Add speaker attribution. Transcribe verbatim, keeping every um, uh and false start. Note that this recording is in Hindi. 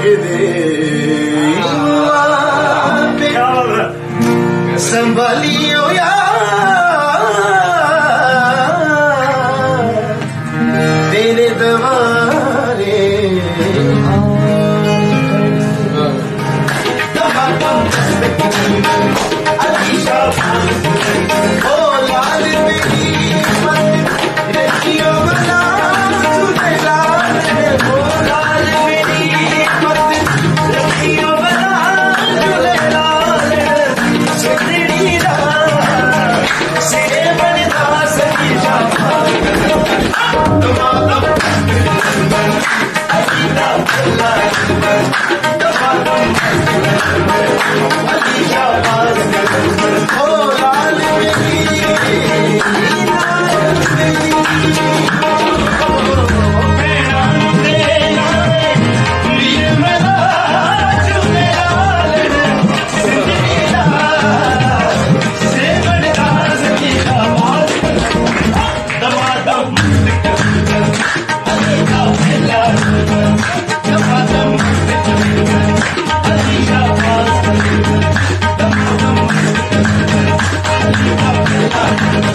Speaker 1: संभालियो यार तेरे दवारे ओ लाल मेरी मत रखियो बना तुझे लाल ओ लाल मेरी मत रखियो बना तुझे लाल सुंदरी रात से बनता सकी शाबाश ओ लाल
Speaker 2: Thank you.